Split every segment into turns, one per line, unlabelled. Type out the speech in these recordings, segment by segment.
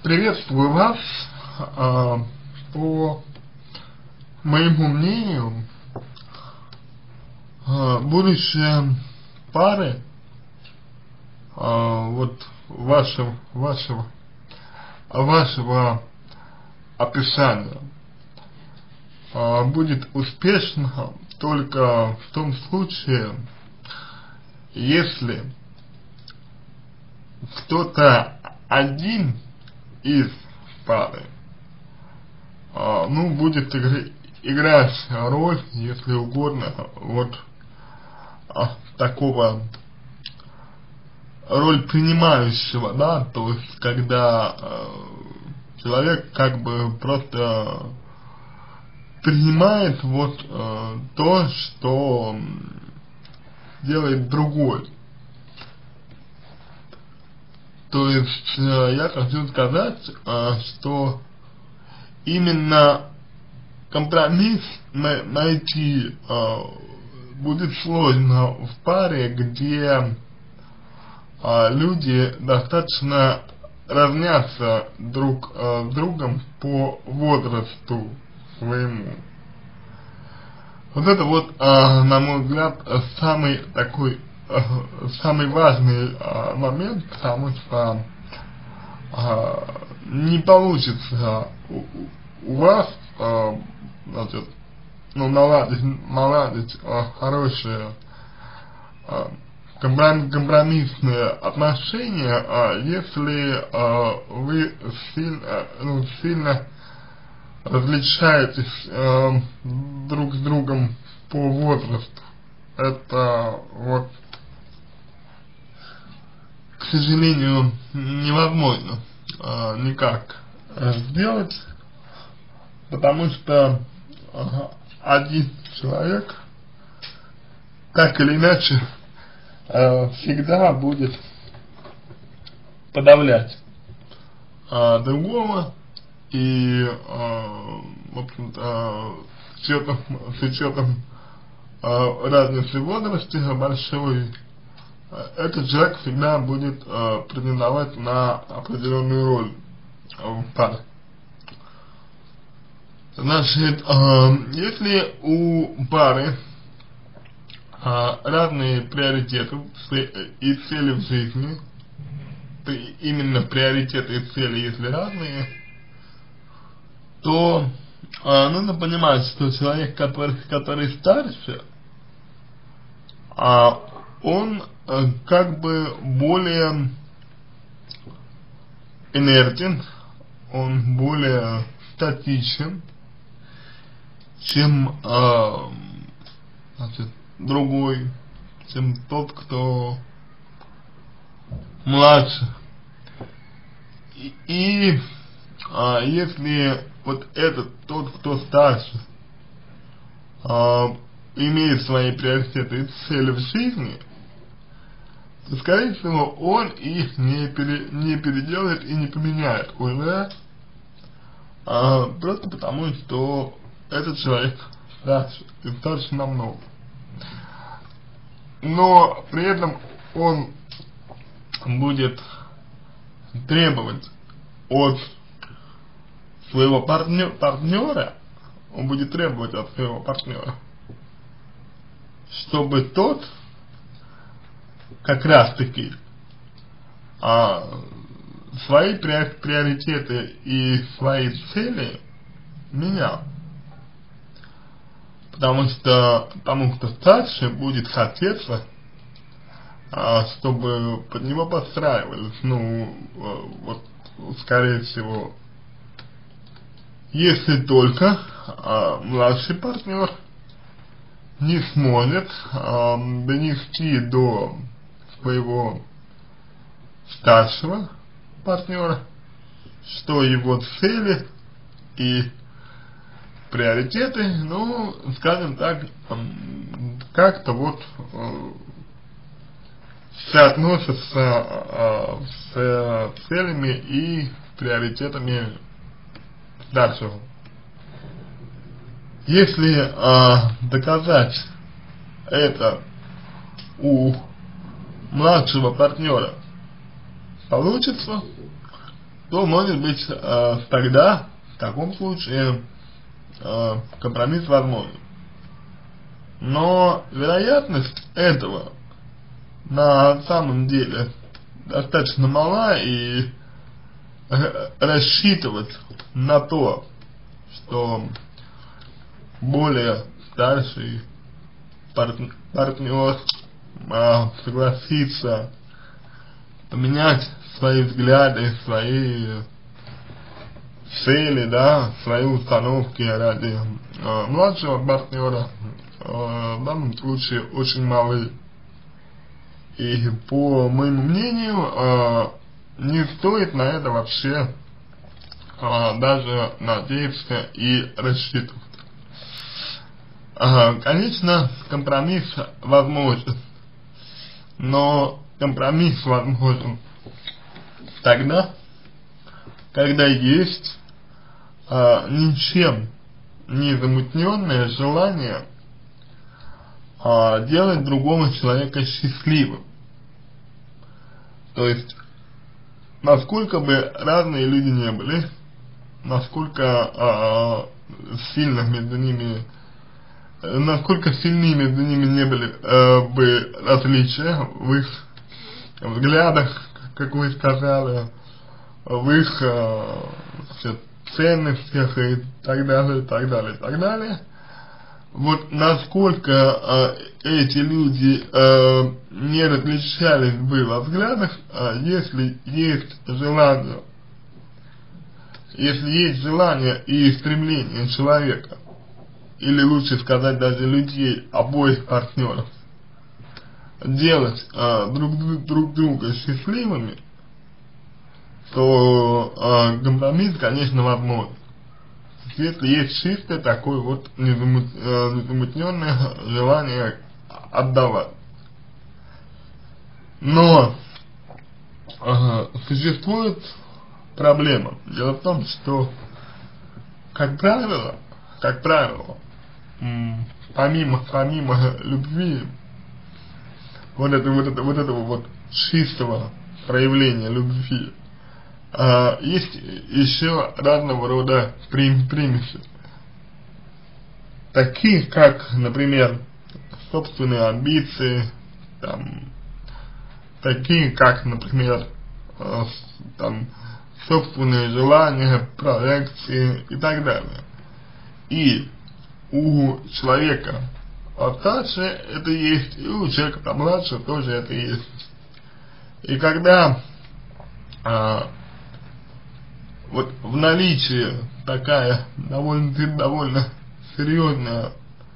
Приветствую вас. По моему мнению, будущее пары, вот вашего описания, будет успешно только в том случае, если кто-то один из пары будет играть роль, если угодно, вот такого роль принимающего, да, то есть когда человек как бы просто принимает вот то, что делает другой. То есть я хочу сказать, что именно компромисс найти будет сложно в паре, где люди достаточно разнятся друг с другом по возрасту своему. Вот это вот, на мой взгляд, самый важный момент, потому что не получится у вас, значит, наладить хорошие компромиссные отношения, если вы сильно различаетесь друг с другом по возрасту. Это вот, к сожалению, невозможно никак сделать, потому что один человек так или иначе всегда будет подавлять другого, и в общем-то с учетом разницы в возрасте большой, этот человек всегда будет претендовать на определенную роль в паре. Значит, если у пары разные приоритеты и цели в жизни, именно приоритеты и цели, если разные, то нужно понимать, что человек, который старше, он как бы более инертен, он более статичен, чем значит, другой, чем тот, кто младше. И если вот тот, кто старше, имеет свои приоритеты и цели в жизни, то, скорее всего, он их не переделает и не поменяет уже, просто потому, что этот человек старше намного. Но при этом он будет требовать от своего партнера, чтобы тот как раз таки свои приоритеты и свои цели менял. Потому что старше будет хотеться, чтобы под него подстраивались, вот, скорее всего, если только младший партнер не сможет донести до своего старшего партнера, что его цели и приоритеты, скажем так, как-то вот соотносятся с целями и приоритетами старшего. Если доказать это у младшего партнера получится, то, может быть, тогда, в таком случае, компромисс возможен. Но вероятность этого на самом деле достаточно мала, и рассчитывать на то, что более старший партнер согласится поменять свои взгляды, свои цели, да, свои установки ради младшего партнера, в данном случае очень малы. И по моему мнению, не стоит на это вообще даже надеяться и рассчитывать. Конечно, компромисс возможен, но компромисс возможен тогда, когда есть ничем не замутненное желание делать другого человека счастливым. То есть, насколько бы разные люди не были, насколько сильно между ними, насколько сильны между ними не были бы различия в их взглядах, как вы сказали, в их ценностях и так далее, и так далее, и так далее. Вот насколько эти люди не различались бы во взглядах, если есть желание и стремление человека, или лучше сказать даже людей, обоих партнеров, делать друг друга счастливыми, то компромисс, конечно, возможен. Если есть чистое такое вот незамутненное желание отдавать. Но существует проблема. Дело в том, что, как правило, помимо любви, вот этого чистого проявления любви, есть еще разного рода примеси, такие как, например, собственные амбиции, такие как, например, собственные желания, проекции и так далее. И у человека постарше это есть, и у человека помладше тоже это есть. И когда вот в наличии такая довольно серьезная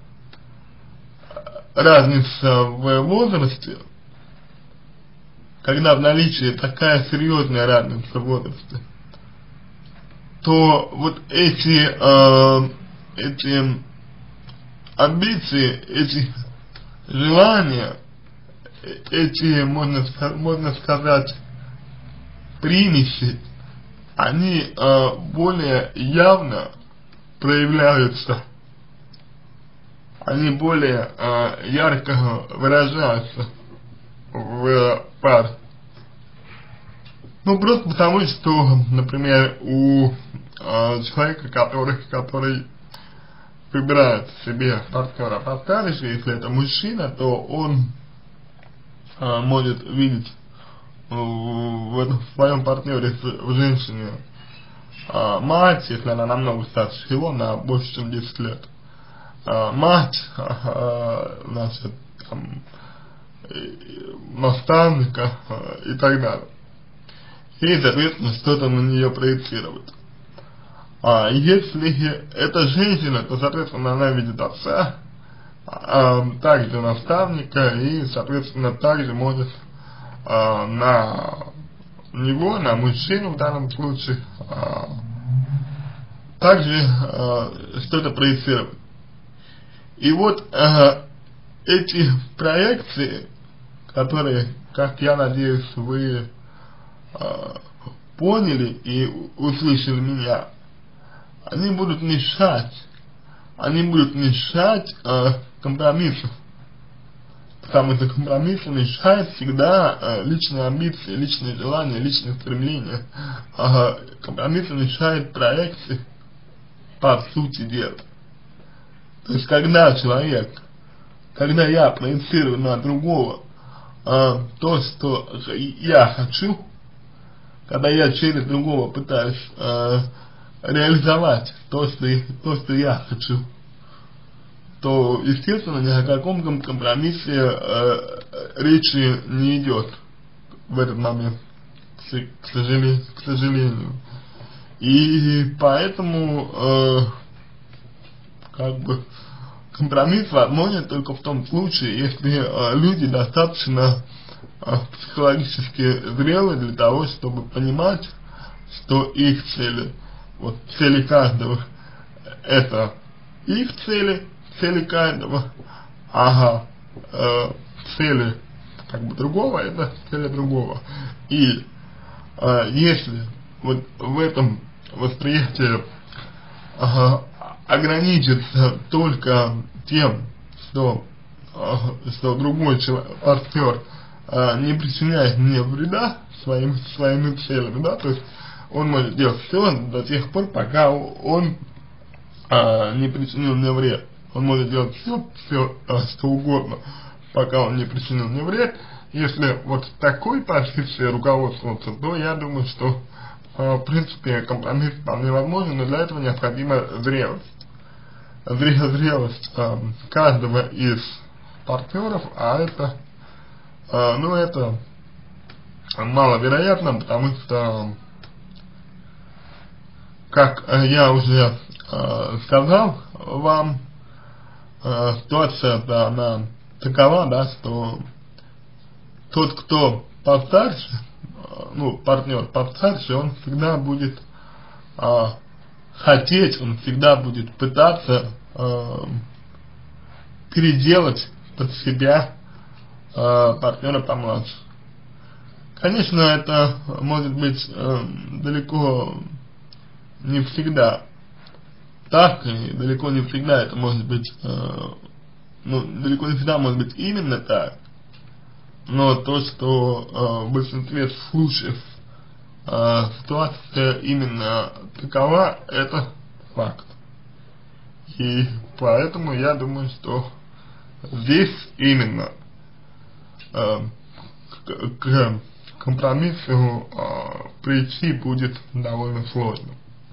разница в возрасте, когда в наличии такая серьезная разница в возрасте, то вот эти амбиции, эти желания, эти, можно сказать, примеси, они более явно проявляются, они более ярко выражаются в паре. Ну, просто потому, что, например, у человека, который выбирает себе партнера постарше, если это мужчина, то он может видеть в своем партнере, в женщине, мать, если она намного старше его, на больше, чем 10 лет, мать, значит, наставника и так далее. И, соответственно, что-то на нее проецировать. Если это женщина, то, соответственно, она видит отца, также наставника, и, соответственно, также может на него, на мужчину в данном случае, также что-то проецировать. И вот эти проекции, которые, как я надеюсь, вы поняли и услышали меня, они будут мешать компромиссу. самый за компромиссы мешает всегда личные амбиции, личные желания, личные стремления. Компромиссы мешает проекции по сути дела. То есть когда я проецирую на другого то, что я хочу, когда я через другого пытаюсь реализовать то, что я хочу, то, естественно, ни о каком компромиссе речи не идет в этот момент, к сожалению. И поэтому, как бы, компромисс возможен только в том случае, если люди достаточно психологически зрелы для того, чтобы понимать, что их цели, вот цели каждого, это их цели каждого, цели как бы другого, это цели другого. И если вот в этом восприятии ограничиться только тем, что другой партнер не причиняет мне вреда своими целями, да, то есть он может делать все до тех пор, пока он не причинил мне вред. Он может делать все, что угодно, пока он не причинил мне вред. Если вот такой позицией руководствоваться, то я думаю, что в принципе компромисс вполне возможен, но для этого необходима зрелость. Зрелость каждого из партнеров, это маловероятно, потому что, как я уже сказал вам, ситуация она такова, да, что тот, кто постарше, партнер постарше, он всегда будет хотеть, он всегда будет пытаться переделать под себя партнера помладше. Конечно, это может быть далеко не всегда так, и далеко не всегда это может быть, далеко не всегда может быть именно так, но то, что в большинстве случаев ситуация именно такова, это факт. И поэтому я думаю, что здесь именно к компромиссу прийти будет довольно сложно.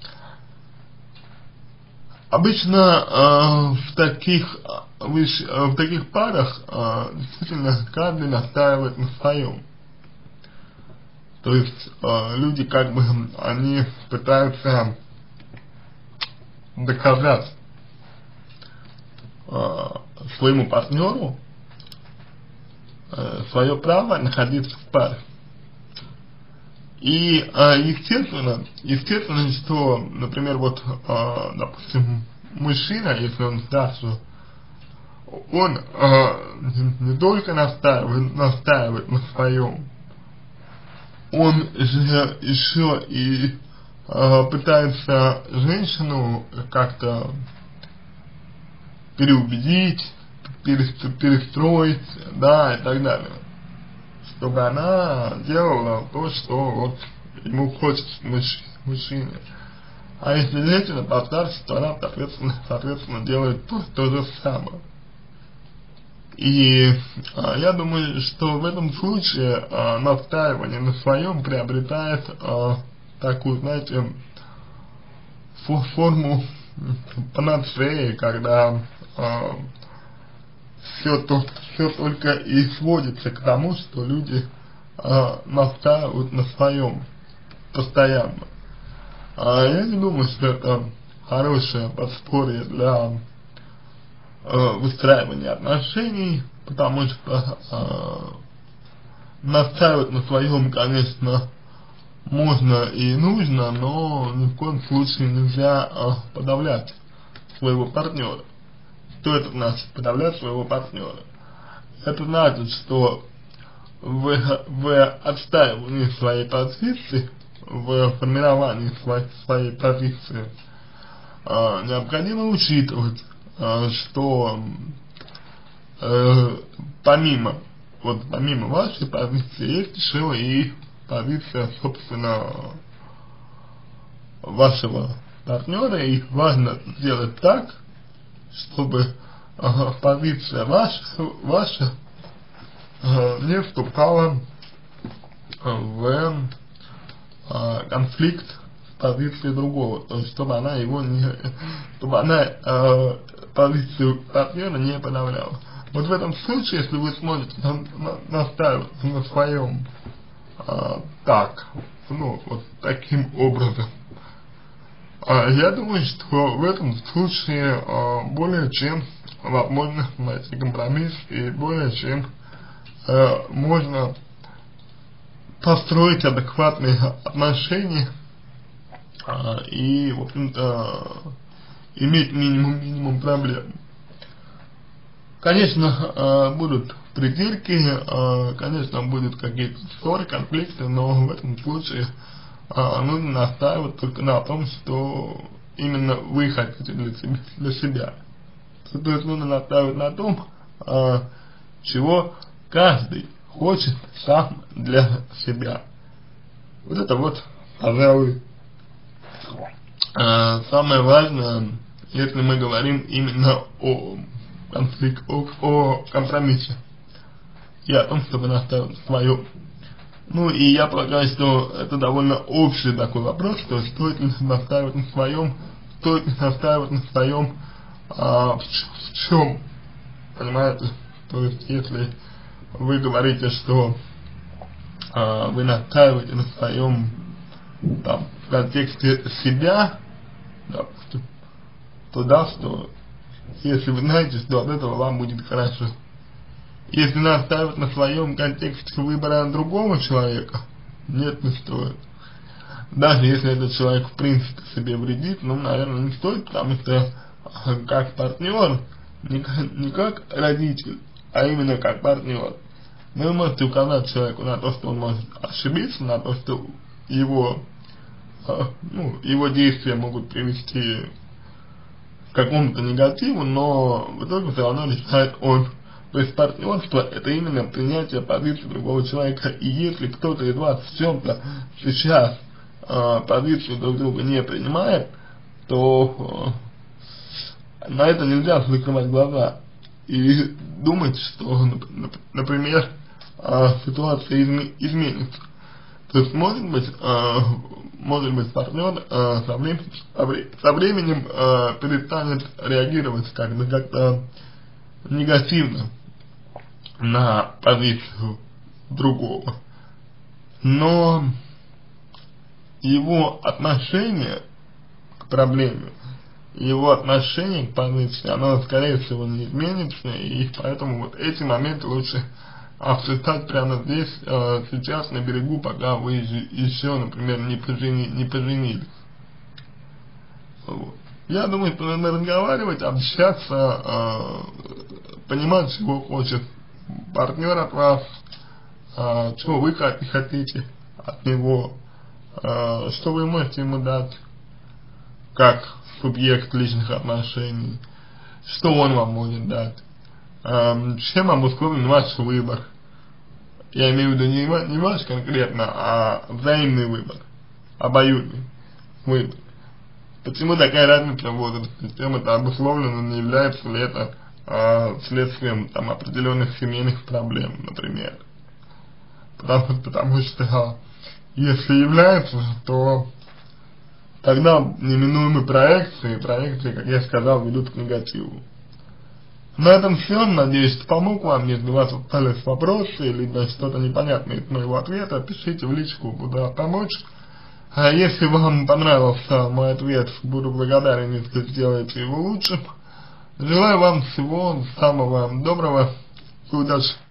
Обычно в таких парах действительно каждый настаивает на своем. То есть люди как бы они пытаются доказать своему партнеру свое право находиться в паре. И естественно, что, например, вот, допустим, мужчина, если он старше, он не только настаивает на своем, он же еще и пытается женщину как-то переубедить, перестроить, да, и так далее, чтобы она делала то, что вот ему хочется мужчине. А если женщина постарше, то она, соответственно, делает то же самое. И я думаю, что в этом случае настаивание на своем приобретает такую, знаете, форму панацеи, когда все только и сводится к тому, что люди настаивают на своем постоянно. Я не думаю, что это хорошее подспорье для выстраивания отношений, потому что настаивать на своем, конечно, можно и нужно, но ни в коем случае нельзя подавлять своего партнера. Что это значит, подавлять своего партнера? Это значит, что в отстаивании своей позиции, в формировании своей позиции необходимо учитывать, что помимо вашей позиции, есть еще и позиция, собственно, вашего партнера, и важно сделать так, чтобы позиция ваша не вступала в конфликт с позицией другого, то есть чтобы она позицию партнера не подавляла. Вот в этом случае, если вы сможете настаивать на своем вот таким образом, я думаю, что в этом случае более чем возможно найти компромисс, и более чем можно построить адекватные отношения и, в общем-то, иметь минимум проблем. Конечно, будут придирки, конечно, будут какие-то ссоры, конфликты, но в этом случае нужно настаивать только на том, что именно вы хотите для себя. То есть нужно настаивать на том, чего каждый хочет сам для себя. Вот это вот, пожалуй, самое важное, если мы говорим именно о компромиссе и о том, чтобы наставить свое. Ну и я полагаю, что это довольно общий такой вопрос, что стоит ли настаивать на своем, в чем, понимаете? То есть если вы говорите, что вы настаиваете на своем в контексте себя, допустим, то да, что если вы знаете, что от этого вам будет хорошо. Если настаивать на своем контексте выбора другого человека, нет, не стоит. Даже если этот человек в принципе себе вредит, наверное, не стоит, потому что как партнер, не как родитель, а именно как партнер, вы можете указать человеку на то, что он может ошибиться, на то, что его действия могут привести к какому-то негативу, но в итоге все равно решает он. То есть партнерство — это именно принятие позиции другого человека. И если кто-то из вас в чем-то сейчас позицию друг друга не принимает, то на это нельзя закрывать глаза и думать, что, например, ситуация изменится. То есть может быть партнер со временем перестанет реагировать как-то негативно на позицию другого, но его отношение к проблеме, его отношение к позиции, оно скорее всего не изменится, и поэтому вот эти моменты лучше обсуждать прямо здесь, сейчас на берегу, пока вы еще, например, не поженились. Вот. Я думаю, что надо разговаривать, общаться, понимать, чего хочет партнер от вас, чего вы хотите от него, что вы можете ему дать как субъект личных отношений, что он вам может дать, чем обусловлен ваш выбор. Я имею в виду не ваш конкретно, а взаимный выбор, обоюдный выбор. Почему такая разница в возрасте? Чем это обусловлено, не является ли это следствием определенных семейных проблем, например? Потому что если является, то тогда неминуемые проекции, как я сказал, ведут к негативу. На этом все. Надеюсь, что помог вам. Если у вас остались вопросы, либо что-то непонятное из моего ответа, пишите в личку, буду помочь. А если вам понравился мой ответ, буду благодарен, если сделаете его лучшим. Желаю вам всего самого доброго и удачи.